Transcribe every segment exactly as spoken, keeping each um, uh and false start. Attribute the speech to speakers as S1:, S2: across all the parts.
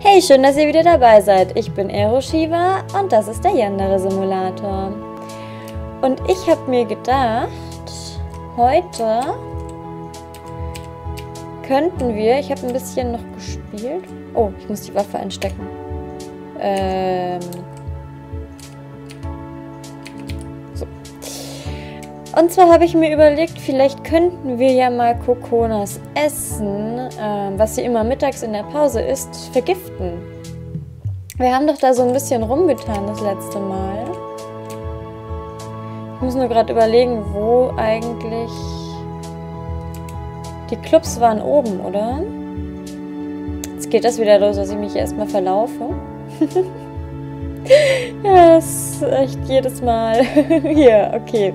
S1: Hey, schön, dass ihr wieder dabei seid. Ich bin Aeroshiva und das ist der Yandere Simulator. Und ich habe mir gedacht, heute könnten wir, ich habe ein bisschen noch gespielt. Oh, ich muss die Waffe einstecken. Ähm... So. Und zwar habe ich mir überlegt, vielleicht könnten wir ja mal Kokonas Essen, äh, was sie immer mittags in der Pause isst, vergiften. Wir haben doch da so ein bisschen rumgetan das letzte Mal. Ich muss nur gerade überlegen, wo eigentlich... Die Clubs waren oben, oder? Jetzt geht das wieder los, dass ich mich erstmal verlaufe. Ja, das ist echt jedes Mal. Hier, okay.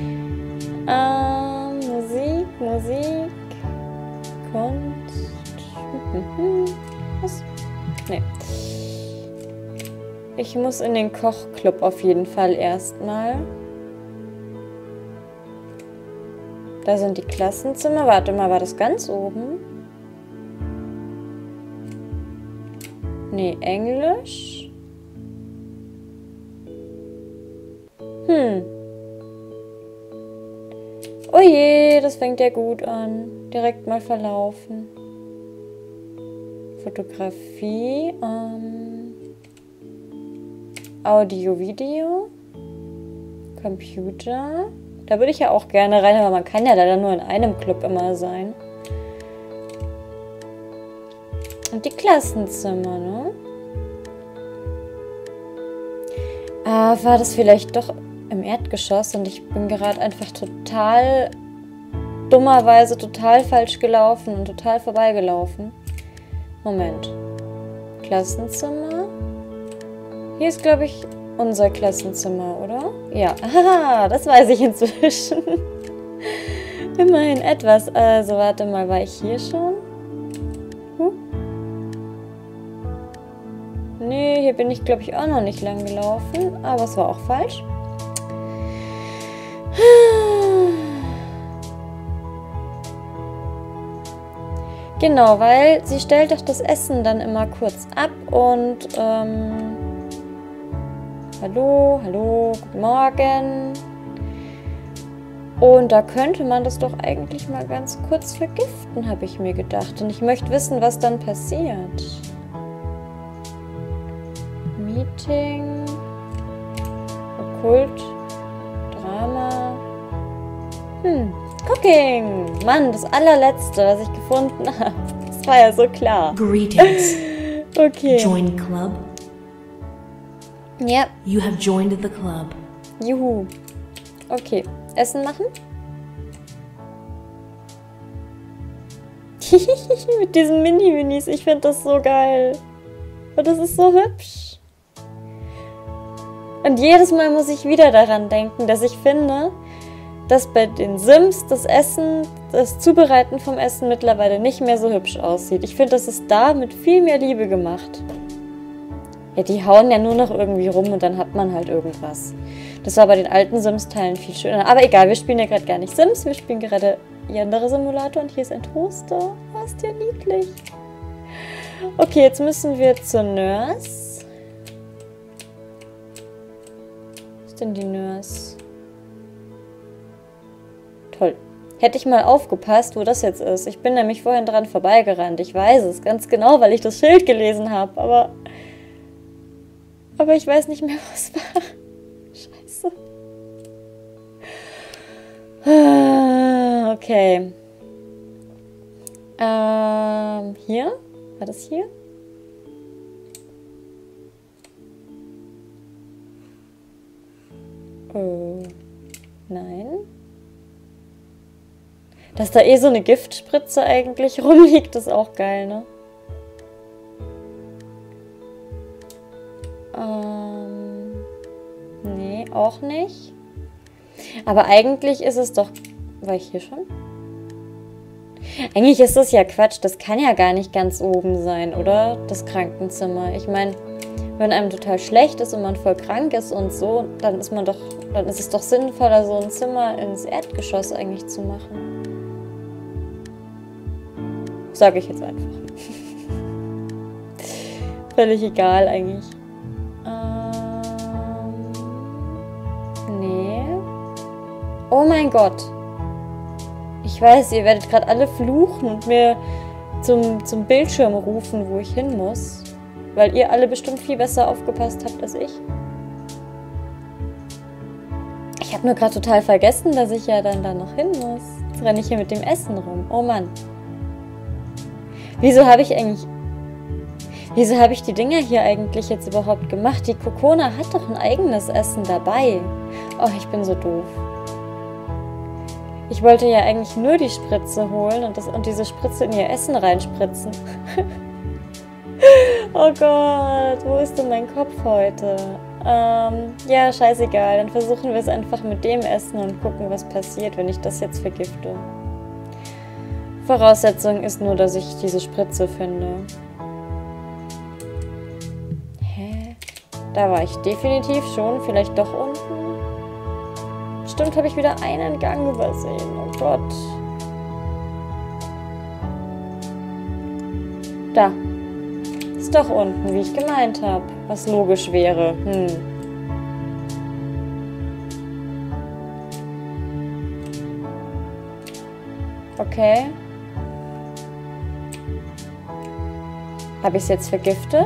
S1: Ähm, Musik, Musik, Kunst. Was? Nee. Ich muss in den Kochclub auf jeden Fall erstmal. Da sind die Klassenzimmer. Warte mal, war das ganz oben? Nee, Englisch. Hm. Oh je, das fängt ja gut an. Direkt mal verlaufen. Fotografie. Ähm, Audio, Video. Computer. Da würde ich ja auch gerne rein, aber man kann ja leider nur in einem Club immer sein. Und die Klassenzimmer, ne? Ah, war das vielleicht doch im Erdgeschoss und ich bin gerade einfach total, dummerweise total falsch gelaufen und total vorbeigelaufen. Moment. Klassenzimmer? Hier ist, glaube ich, unser Klassenzimmer, oder? Ja, haha, das weiß ich inzwischen. Immerhin etwas. Also, warte mal, war ich hier schon? Huh? Nee, hier bin ich, glaube ich, auch noch nicht lang gelaufen. Aber es war auch falsch. Genau, weil sie stellt doch das Essen dann immer kurz ab und ähm, hallo, hallo, guten Morgen. Und da könnte man das doch eigentlich mal ganz kurz vergiften, habe ich mir gedacht. Und ich möchte wissen, was dann passiert. Meeting, Okkult, Drama. Hm, Cooking. Mann, das allerletzte, was ich gefunden habe. Das war ja so klar.
S2: Greetings.
S1: Okay.
S2: Join club.
S1: Ja.
S2: You have joined the club.
S1: Juhu. Okay. Essen machen? Mit diesen Mini-Minis. Ich finde das so geil. Und das ist so hübsch. Und jedes Mal muss ich wieder daran denken, dass ich finde, dass bei den Sims das Essen, das Zubereiten vom Essen mittlerweile nicht mehr so hübsch aussieht. Ich finde, das ist da mit viel mehr Liebe gemacht. Ja, die hauen ja nur noch irgendwie rum und dann hat man halt irgendwas. Das war bei den alten Sims-Teilen viel schöner. Aber egal, wir spielen ja gerade gar nicht Sims, wir spielen gerade Yandere Simulator und hier ist ein Toaster. Oh, ist der niedlich. Okay, jetzt müssen wir zur Nurse. Was ist denn die Nurse? Toll. Hätte ich mal aufgepasst, wo das jetzt ist. Ich bin nämlich vorhin dran vorbeigerannt. Ich weiß es ganz genau, weil ich das Schild gelesen habe. Aber, aber ich weiß nicht mehr, was war. Scheiße. Okay. Ähm, hier? War das hier? Oh, nein. Dass da eh so eine Giftspritze eigentlich rumliegt, ist auch geil, ne? Ähm, nee, auch nicht. Aber eigentlich ist es doch... War ich hier schon? Eigentlich ist das ja Quatsch. Das kann ja gar nicht ganz oben sein, oder? Das Krankenzimmer. Ich meine, wenn einem total schlecht ist und man voll krank ist und so, dann ist man doch... Dann ist es doch sinnvoller, so ein Zimmer ins Erdgeschoss eigentlich zu machen. Sage ich jetzt einfach. völlig egal eigentlich. Ähm, nee. Oh mein Gott. Ich weiß, ihr werdet gerade alle fluchen und mir zum, zum Bildschirm rufen, wo ich hin muss. Weil ihr alle bestimmt viel besser aufgepasst habt als ich. Ich habe nur gerade total vergessen, dass ich ja dann da noch hin muss. Jetzt renne ich hier mit dem Essen rum. Oh Mann. Wieso habe ich eigentlich... Wieso habe ich die Dinger hier eigentlich jetzt überhaupt gemacht? Die Kokona hat doch ein eigenes Essen dabei. Oh, ich bin so doof. Ich wollte ja eigentlich nur die Spritze holen und, das, und diese Spritze in ihr Essen reinspritzen. Oh Gott, wo ist denn mein Kopf heute? Ähm, ja, scheißegal. Dann versuchen wir es einfach mit dem Essen und gucken, was passiert, wenn ich das jetzt vergifte. Voraussetzung ist nur, dass ich diese Spritze finde. Hä? Da war ich definitiv schon. Vielleicht doch unten? Stimmt, habe ich wieder einen Gang übersehen. Oh Gott. Da. Ist doch unten, wie ich gemeint habe. Was logisch wäre. Hm. Okay. Habe ich es jetzt vergiftet?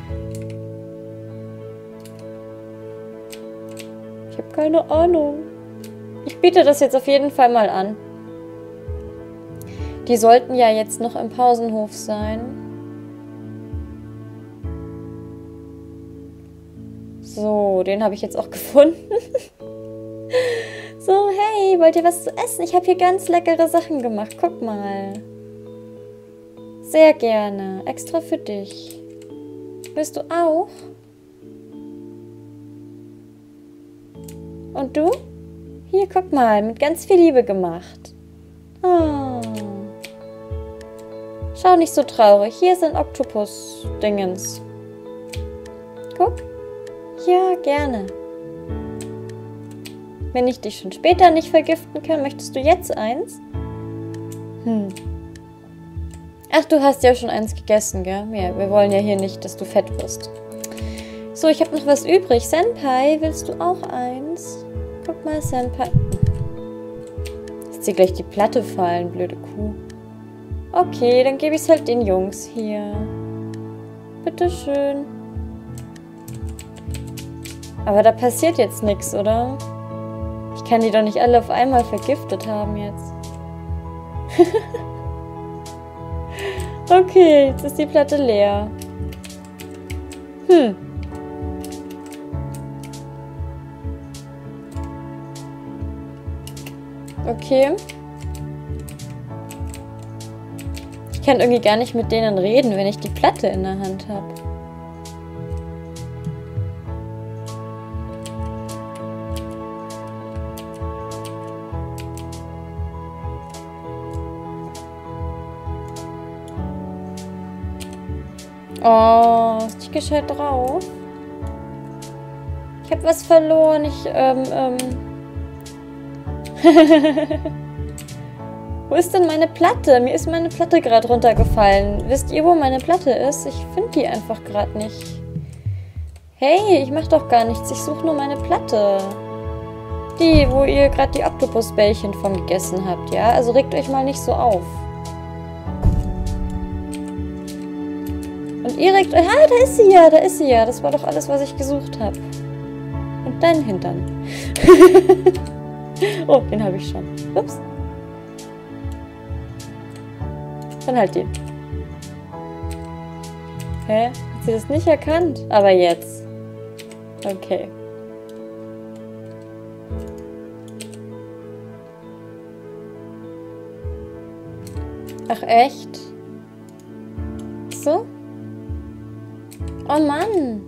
S1: Ich habe keine Ahnung. Ich biete das jetzt auf jeden Fall mal an. Die sollten ja jetzt noch im Pausenhof sein. So, den habe ich jetzt auch gefunden. So, hey, wollt ihr was zu essen? Ich habe hier ganz leckere Sachen gemacht. Guck mal. Sehr gerne. Extra für dich. Willst du auch? Und du? Hier, guck mal. Mit ganz viel Liebe gemacht. Oh. Schau nicht so traurig. Hier sind Oktopus-Dingens. Guck. Ja, gerne. Wenn ich dich schon später nicht vergiften kann, möchtest du jetzt eins? Hm. Ach, du hast ja schon eins gegessen, gell? Ja, wir wollen ja hier nicht, dass du fett wirst. So, ich habe noch was übrig. Senpai, willst du auch eins? Guck mal, Senpai. Jetzt dir gleich die Platte fallen, blöde Kuh. Okay, dann gebe ich es halt den Jungs hier. Bitteschön. Aber da passiert jetzt nichts, oder? Ich kann die doch nicht alle auf einmal vergiftet haben jetzt. Okay, jetzt ist die Platte leer. Hm. Okay. Ich kann irgendwie gar nicht mit denen reden, wenn ich die Platte in der Hand habe. Oh, ist die gescheit drauf? Ich habe was verloren. Ich, ähm, ähm. Wo ist denn meine Platte? Mir ist meine Platte gerade runtergefallen. Wisst ihr, wo meine Platte ist? Ich finde die einfach gerade nicht. Hey, ich mache doch gar nichts. Ich suche nur meine Platte. Die, wo ihr gerade die Oktopusbällchen von gegessen habt, ja? Also regt euch mal nicht so auf. Und ihr regt euch... Ah, da ist sie ja, da ist sie ja. Das war doch alles, was ich gesucht habe. Und dein Hintern. Oh, den habe ich schon. Ups. Dann halt den. Hä? Hat sie das nicht erkannt? Aber jetzt. Okay. Ach, echt? So? Oh Mann.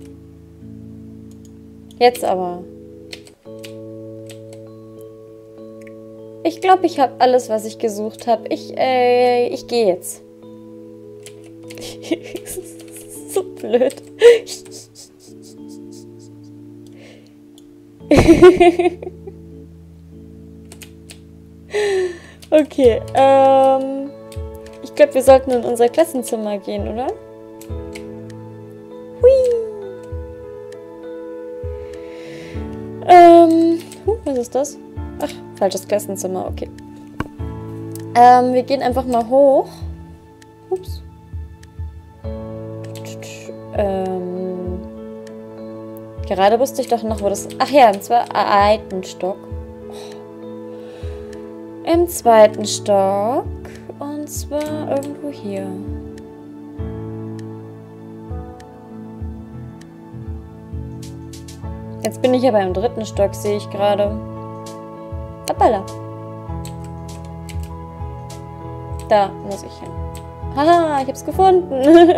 S1: Jetzt aber. Ich glaube, ich habe alles, was ich gesucht habe. Ich, äh, ich gehe jetzt. Das ist so blöd. Okay, ähm... ich glaube, wir sollten in unser Klassenzimmer gehen, oder? Was ist das? Ach, falsches Klassenzimmer, okay. Ähm, wir gehen einfach mal hoch. Ups. Ähm, gerade wusste ich doch noch, wo das... Ach ja, und zwar zweiten Stock. Im zweiten Stock. Und zwar irgendwo hier. Jetzt bin ich aber im dritten Stock, sehe ich gerade. Hoppala. Da muss ich hin. Haha, ich hab's gefunden.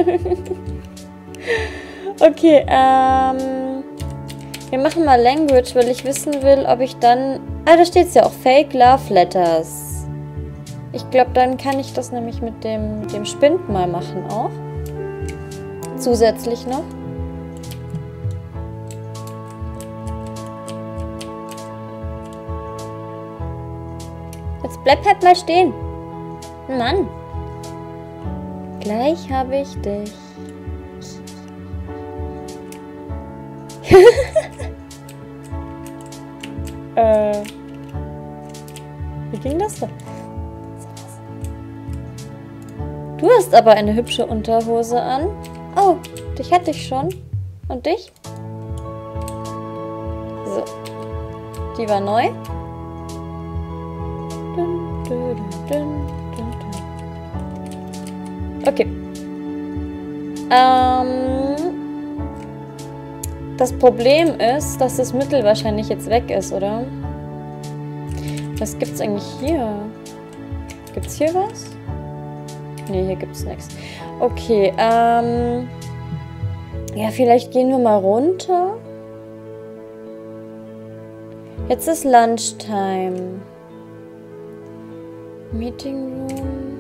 S1: Okay, ähm... wir machen mal Language, weil ich wissen will, ob ich dann... Ah, da steht's ja auch. Fake Love Letters. Ich glaube, dann kann ich das nämlich mit dem, dem Spind mal machen auch. Zusätzlich noch. Jetzt bleib halt mal stehen. Mann. Gleich habe ich dich. äh. Wie ging das denn? Du hast aber eine hübsche Unterhose an. Oh, dich hatte ich schon. Und dich? So. Die war neu. Okay. Ähm, das Problem ist, dass das Mittel wahrscheinlich jetzt weg ist, oder? Was gibt's eigentlich hier? Gibt's hier was? Ne, hier gibt's nichts. Okay, ähm... ja, vielleicht gehen wir mal runter. Jetzt ist Lunchtime. Meeting Room.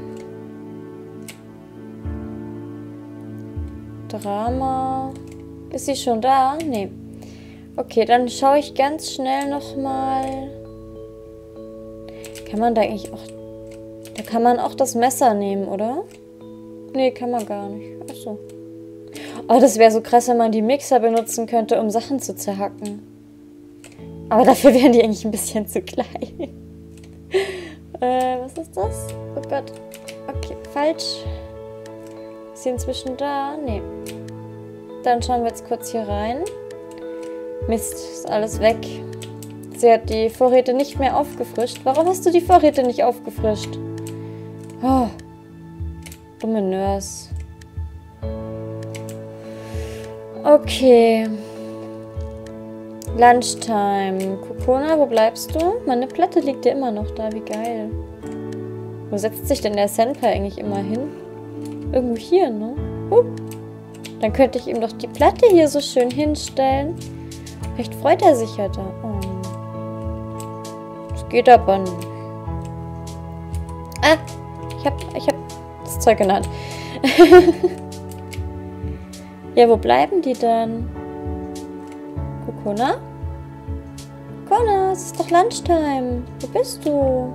S1: Drama. Ist sie schon da? Nee. Okay, dann schaue ich ganz schnell nochmal. Kann man da eigentlich auch... Da kann man auch das Messer nehmen, oder? Nee, kann man gar nicht. Achso. Oh, das wäre so krass, wenn man die Mixer benutzen könnte, um Sachen zu zerhacken. Aber dafür wären die eigentlich ein bisschen zu klein. äh, was ist das? Oh Gott. Okay, falsch. Ist sie inzwischen da? Nee. Dann schauen wir jetzt kurz hier rein. Mist, ist alles weg. Sie hat die Vorräte nicht mehr aufgefrischt. Warum hast du die Vorräte nicht aufgefrischt? Oh. Dumme Nurse. Okay. Lunchtime. Kokona, wo bleibst du? Meine Platte liegt ja immer noch da. Wie geil. Wo setzt sich denn der Senpai eigentlich immer hin? Irgendwo hier, ne? Uh. Dann könnte ich ihm doch die Platte hier so schön hinstellen. Vielleicht freut er sich ja da. Oh. Das geht aber nicht. Ah, ich hab, ich hab das Zeug in der Hand. Ja, wo bleiben die denn? Kokona? Kokona, es ist doch Lunchtime. Wo bist du?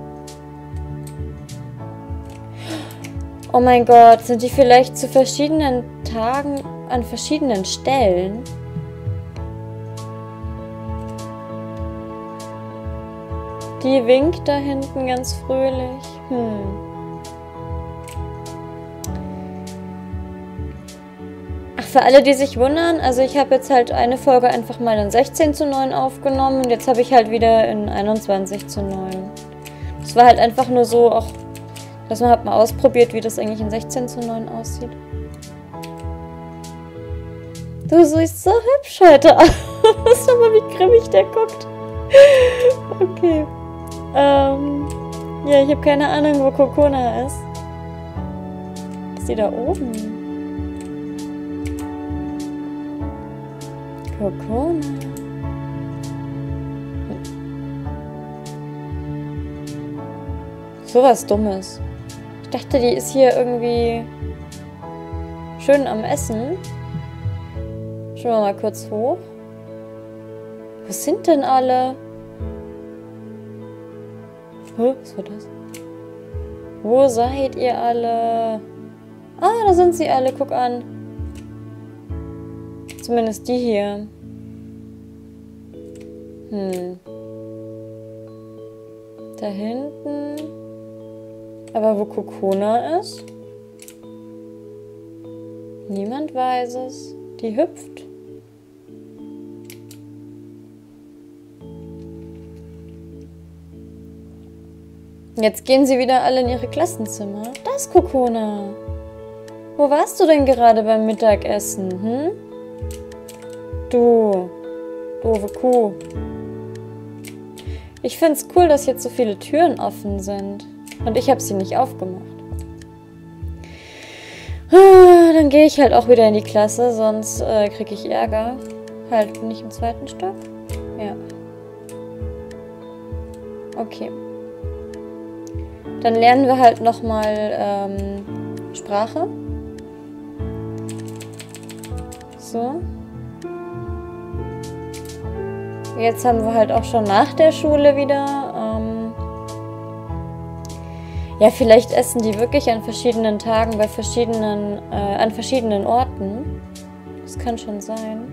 S1: Oh mein Gott, sind die vielleicht zu verschiedenen Tagen an verschiedenen Stellen? Die winkt da hinten ganz fröhlich. Hm. Ach, für alle, die sich wundern, also ich habe jetzt halt eine Folge einfach mal in sechzehn zu neun aufgenommen und jetzt habe ich halt wieder in einundzwanzig zu neun. Das war halt einfach nur so, auch, dass man halt mal ausprobiert, wie das eigentlich in sechzehn zu neun aussieht. Du siehst so hübsch heute aus. Schau mal, wie grimmig der guckt. Okay. Ähm, ja, ich habe keine Ahnung, wo Kokona ist. Ist die da oben? Kokona. So was Dummes. Ich dachte, die ist hier irgendwie schön am Essen. Schauen wir mal kurz hoch. Wo sind denn alle? Hä, was war das? Wo seid ihr alle? Ah, da sind sie alle, guck an. Zumindest die hier. Hm. Da hinten. Aber wo Kokona ist? Niemand weiß es. Die hüpft. Jetzt gehen sie wieder alle in ihre Klassenzimmer. Da ist Kokona. Wo warst du denn gerade beim Mittagessen, hm? Du, doofe Kuh. Ich find's cool, dass jetzt so viele Türen offen sind. Und ich habe sie nicht aufgemacht. Dann gehe ich halt auch wieder in die Klasse, sonst äh, kriege ich Ärger. Halt, bin ich im zweiten Stock? Ja. Okay. Dann lernen wir halt nochmal ähm, Sprache. So. Jetzt haben wir halt auch schon nach der Schule wieder. Ähm ja, vielleicht essen die wirklich an verschiedenen Tagen bei verschiedenen, äh, an verschiedenen Orten. Das kann schon sein.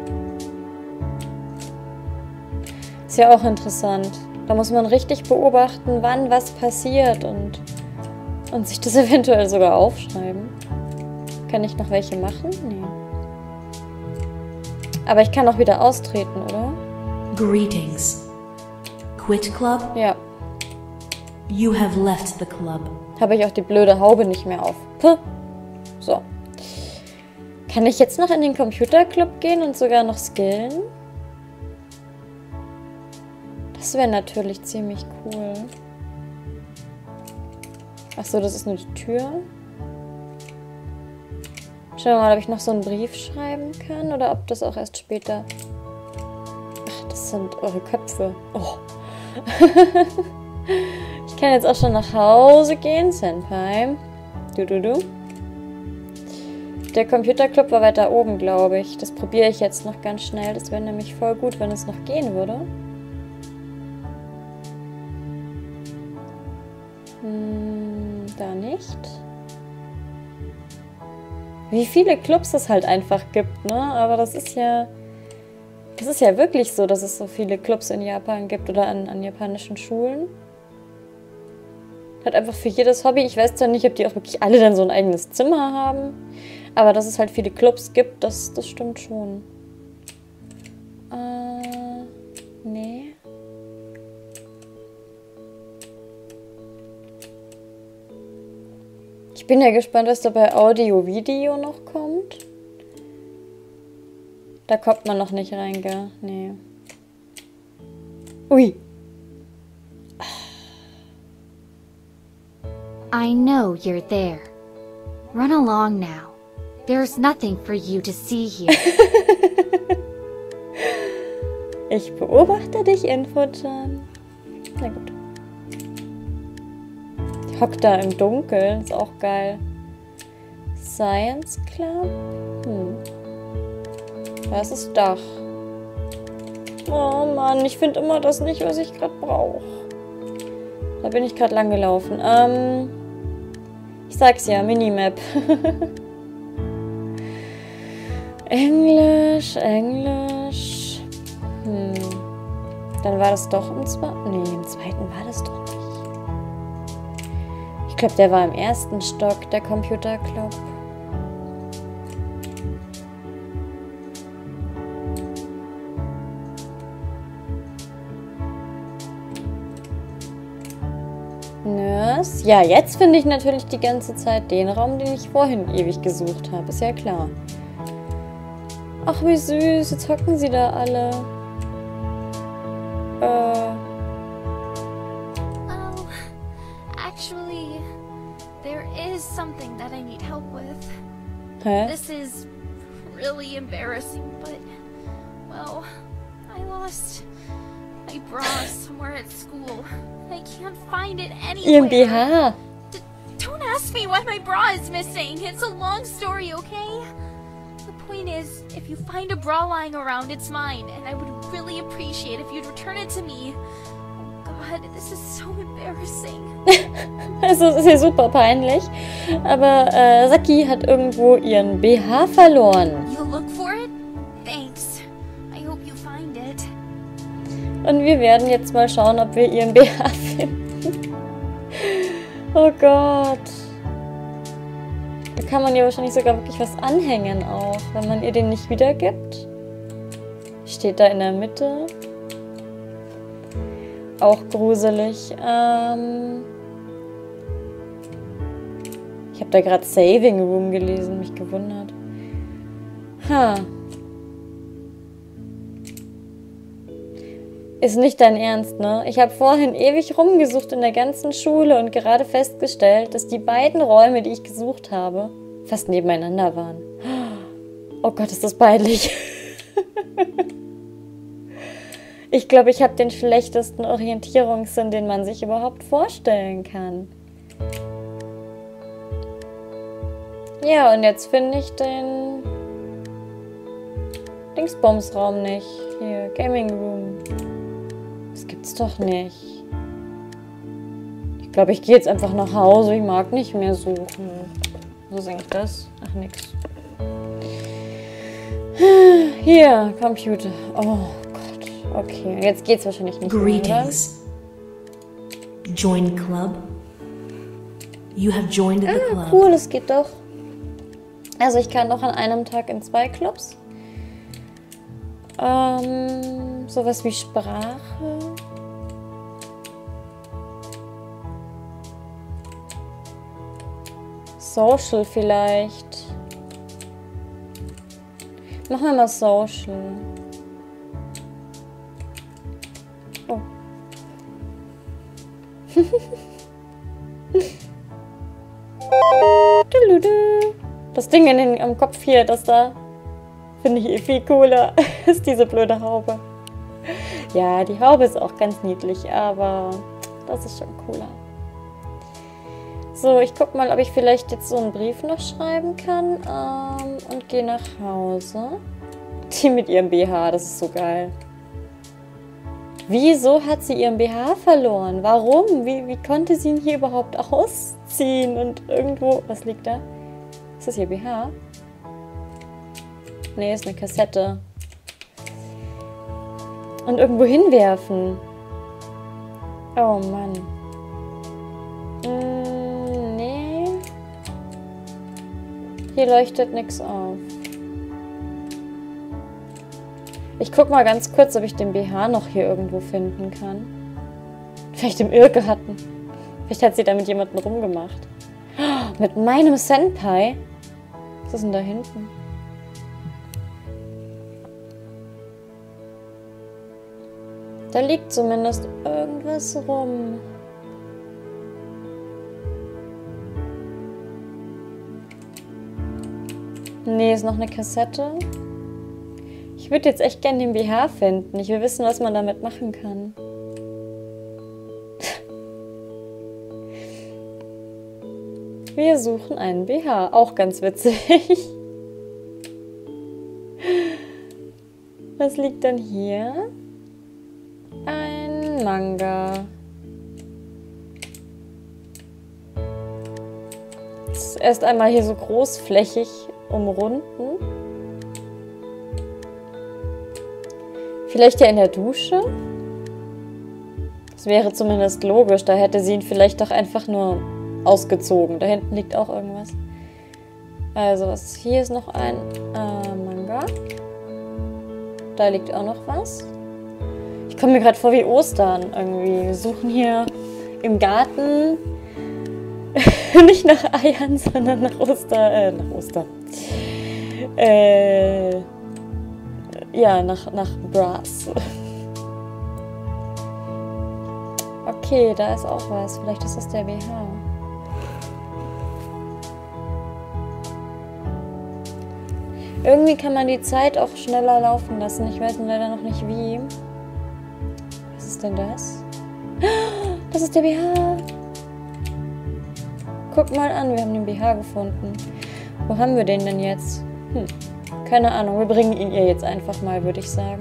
S1: Ist ja auch interessant. Da muss man richtig beobachten, wann was passiert und, und sich das eventuell sogar aufschreiben. Kann ich noch welche machen? Nee. Aber ich kann auch wieder austreten, oder?
S2: Greetings. Quit club?
S1: Ja.
S2: You have left the club.
S1: Habe ich auch die blöde Haube nicht mehr auf. Puh. So. Kann ich jetzt noch in den Computerclub gehen und sogar noch skillen? Das wäre natürlich ziemlich cool. Achso, das ist nur die Tür. Schauen wir mal, ob ich noch so einen Brief schreiben kann oder ob das auch erst später... Ach, das sind eure Köpfe. Oh. Ich kann jetzt auch schon nach Hause gehen, Senpai. Du, du, du. Der Computerclub war weiter oben, glaube ich. Das probiere ich jetzt noch ganz schnell. Das wäre nämlich voll gut, wenn es noch gehen würde. Hm, da nicht. Wie viele Clubs es halt einfach gibt, ne? Aber das ist ja... Das ist ja wirklich so, dass es so viele Clubs in Japan gibt oder an, an japanischen Schulen. Halt einfach für jedes Hobby. Ich weiß zwar nicht, ob die auch wirklich alle dann so ein eigenes Zimmer haben. Aber dass es halt viele Clubs gibt, das, das stimmt schon. Äh, nee. Ich bin ja gespannt, was da bei Audio-Video noch kommt. Da kommt man noch nicht rein, gell? Nee. Ui.
S3: I know you're there. Run along now. There's nothing for you to see here.
S1: Ich beobachte dich, Info-chan. Na gut. Die hockt da im Dunkeln, ist auch geil. Science Club? Hm. Das ist Dach. Oh Mann, ich finde immer das nicht, was ich gerade brauche. Da bin ich gerade lang gelaufen. Ähm, ich sag's ja, Minimap. Englisch, Englisch. Hm. Dann war das doch im zweiten. Nee, im zweiten war das doch nicht. Ich glaube, der war im ersten Stock, der Computerclub. Nurse. Ja, jetzt finde ich natürlich die ganze Zeit den Raum, den ich vorhin ewig gesucht habe. Ist ja klar. Ach, wie süß. Jetzt hocken sie da alle. Äh.
S4: Oh, actually, there is something that I need help with.
S1: Hä?
S4: This is really embarrassing, but, well, I lost my bra somewhere at school. I can't find it
S1: Ihren B
S4: anywhere.
S1: H.
S4: D don't ask me why my bra is missing. It's a long story, okay? The point is, if you find a bra lying around, it's mine, and I would really appreciate if you'd return it to me. Oh God, this is so embarrassing.
S1: Also, es ist ja super peinlich. Aber äh, Saki hat irgendwo ihren B H verloren.
S4: You'll look for it? Thanks. I hope you find it.
S1: Und wir werden jetzt mal schauen, ob wir ihren B H finden. Oh Gott. Da kann man ihr wahrscheinlich sogar wirklich was anhängen auch, wenn man ihr den nicht wiedergibt. Steht da in der Mitte. Auch gruselig. Ähm ich habe da gerade Saving Room gelesen, mich gewundert. Ha. Ist nicht dein Ernst, ne? Ich habe vorhin ewig rumgesucht in der ganzen Schule und gerade festgestellt, dass die beiden Räume, die ich gesucht habe, fast nebeneinander waren. Oh Gott, ist das peinlich. Ich glaube, ich habe den schlechtesten Orientierungssinn, den man sich überhaupt vorstellen kann. Ja, und jetzt finde ich den Dingsbums-Raum nicht. Hier, Gaming Room. Das gibt's doch nicht. Ich glaube, ich gehe jetzt einfach nach Hause. Ich mag nicht mehr suchen. Wo singt das? Ach, nix. Hier, Computer. Oh Gott. Okay, jetzt geht's wahrscheinlich nicht mehr,
S2: Greetings. Join club. You have joined the
S1: ah,
S2: club.
S1: Cool, es geht doch. Also ich kann doch an einem Tag in zwei Clubs. Ähm, sowas wie Sprache. Social vielleicht. Machen wir mal Social. Oh. Das Ding in den, am Kopf hier, das da, finde ich eh viel cooler, ist diese blöde Haube. Ja, die Haube ist auch ganz niedlich, aber das ist schon cooler. So, ich guck mal, ob ich vielleicht jetzt so einen Brief noch schreiben kann ähm, und gehe nach Hause. Die mit ihrem B H, das ist so geil. Wieso hat sie ihren B H verloren? Warum? Wie, wie konnte sie ihn hier überhaupt ausziehen? Und irgendwo... Was liegt da? Ist das ihr B H? Nee, ist eine Kassette. Und irgendwo hinwerfen. Oh Mann. Mm, nee. Hier leuchtet nichts auf. Ich guck mal ganz kurz, ob ich den B H noch hier irgendwo finden kann. Vielleicht im Irrgarten. Vielleicht hat sie da mit jemandem rumgemacht. Oh, mit meinem Senpai? Was ist denn da hinten? Da liegt zumindest irgendwas rum. Nee, ist noch eine Kassette. Ich würde jetzt echt gerne den B H finden. Ich will wissen, was man damit machen kann. Wir suchen einen B H. Auch ganz witzig. Was liegt dann hier? Ein Manga. Das ist erst einmal hier so großflächig umrunden. Vielleicht ja in der Dusche? Das wäre zumindest logisch. Da hätte sie ihn vielleicht doch einfach nur ausgezogen. Da hinten liegt auch irgendwas. Also, was hier ist noch ein äh, Manga. Da liegt auch noch was. Ich komme mir gerade vor wie Ostern irgendwie. Wir suchen hier im Garten nicht nach Eiern, sondern nach Oster... Äh, nach Oster. Äh... Ja, nach, nach Brass. Okay, da ist auch was. Vielleicht ist das der B H. Irgendwie kann man die Zeit auch schneller laufen lassen. Ich weiß leider noch nicht wie. Was ist denn das? Das ist der B H. Guck mal an, wir haben den B H gefunden. Wo haben wir den denn jetzt? Hm. Keine Ahnung, wir bringen ihn ihr jetzt einfach mal, würde ich sagen.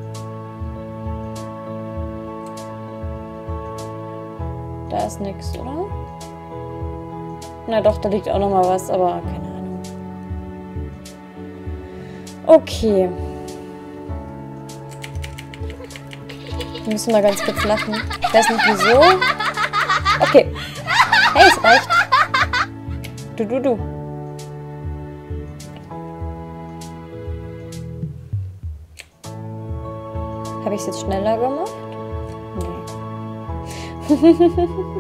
S1: Da ist nichts, oder? Na doch, da liegt auch noch mal was, aber keine Ahnung. Okay. Wir müssen mal ganz kurz lachen. Ich weiß nicht wieso. Okay. Hey, es reicht. Du, du, du. Habe ich es jetzt schneller gemacht? Nee.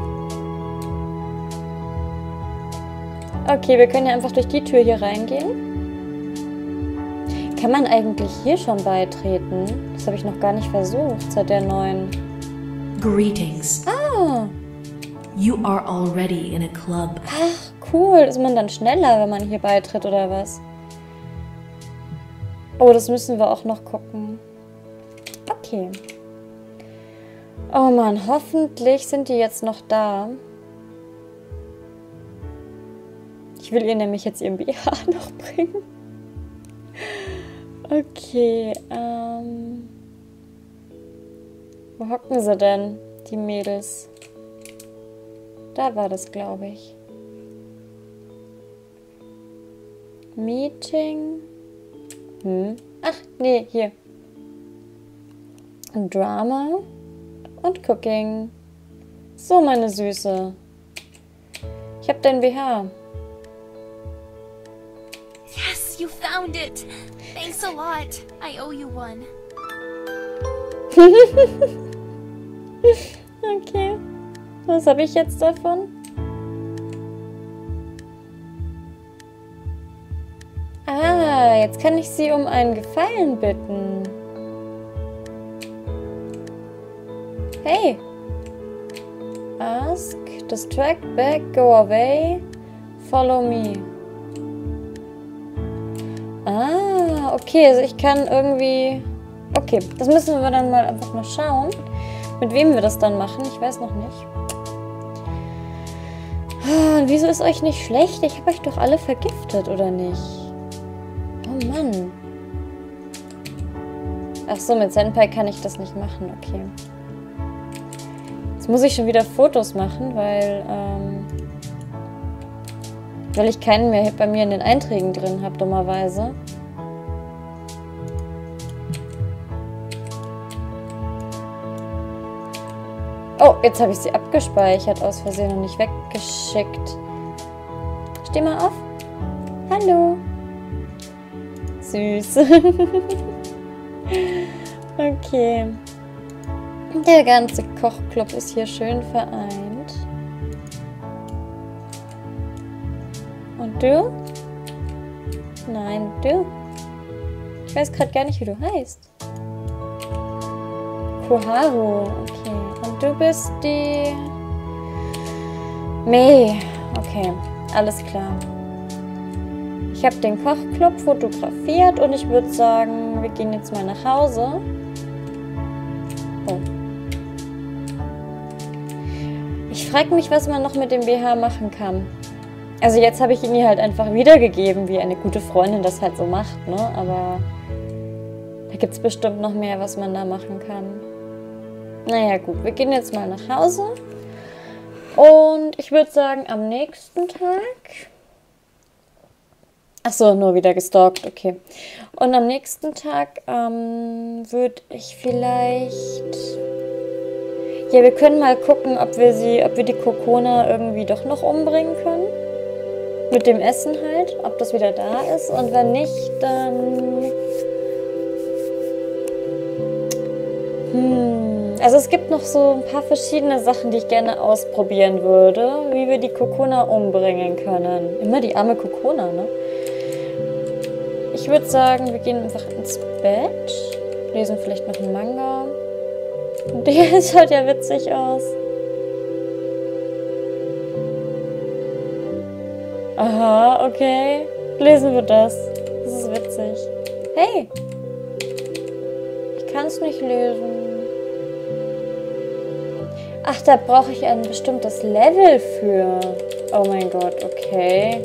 S1: Okay, wir können ja einfach durch die Tür hier reingehen. Kann man eigentlich hier schon beitreten? Das habe ich noch gar nicht versucht seit der neuen.
S2: Greetings.
S1: Ah.
S2: You are already in a club.
S1: Ach, cool. Ist man dann schneller, wenn man hier beitritt oder was? Oh, das müssen wir auch noch gucken. Okay. Oh Mann, hoffentlich sind die jetzt noch da. Ich will ihr nämlich jetzt ihren B H noch bringen. Okay, ähm... wo hocken sie denn, die Mädels? Da war das, glaube ich. Meeting. Hm. Ach, nee, hier. Drama und Cooking. So, meine Süße. Ich hab dein B H.
S4: Yes, you found it. Thanks a lot. I owe you one.
S1: Okay. Was habe ich jetzt davon? Ah, jetzt kann ich sie um einen Gefallen bitten. Hey. Ask, distract, back, go away, follow me. Ah, okay, also ich kann irgendwie... Okay, das müssen wir dann mal einfach mal schauen, mit wem wir das dann machen. Ich weiß noch nicht. Ah, und wieso ist euch nicht schlecht? Ich habe euch doch alle vergiftet, oder nicht? Oh Mann. Ach so, mit Senpai kann ich das nicht machen. Okay. Jetzt muss ich schon wieder Fotos machen, weil, ähm, weil ich keinen mehr bei mir in den Einträgen drin habe, dummerweise. Oh, jetzt habe ich sie abgespeichert aus Versehen und nicht weggeschickt. Steh mal auf. Hallo. Süß. Okay. Der ganze Kochclub ist hier schön vereint. Und du? Nein, du? Ich weiß gerade gar nicht, wie du heißt. Koharu, okay. Und du bist die... Mei. Okay, alles klar. Ich habe den Kochclub fotografiert und ich würde sagen, wir gehen jetzt mal nach Hause. Oh. Ich frage mich, was man noch mit dem B H machen kann. Also jetzt habe ich ihn ihr halt einfach wiedergegeben, wie eine gute Freundin das halt so macht, ne? Aber da gibt es bestimmt noch mehr, was man da machen kann. Naja, gut, wir gehen jetzt mal nach Hause. Und ich würde sagen, am nächsten Tag... Achso, nur wieder gestalkt, okay. Und am nächsten Tag ähm, würde ich vielleicht... Ja, wir können mal gucken, ob wir sie, ob wir die Kokona irgendwie doch noch umbringen können. Mit dem Essen halt, ob das wieder da ist. Und wenn nicht, dann... Hm... Also es gibt noch so ein paar verschiedene Sachen, die ich gerne ausprobieren würde, wie wir die Kokona umbringen können. Immer die arme Kokona, ne? Ich würde sagen, wir gehen einfach ins Bett, lesen vielleicht noch einen Manga. Und der schaut ja witzig aus. Aha, okay. Lesen wir das. Das ist witzig. Hey! Ich kann es nicht lesen. Ach, da brauche ich ein bestimmtes Level für. Oh mein Gott, okay.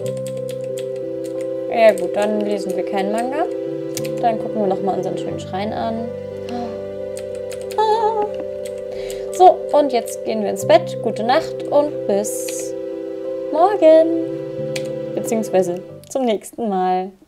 S1: Ja gut, dann lesen wir keinen Manga. Dann gucken wir nochmal unseren schönen Schrein an. Ah. So, und jetzt gehen wir ins Bett. Gute Nacht und bis morgen. Beziehungsweise zum nächsten Mal.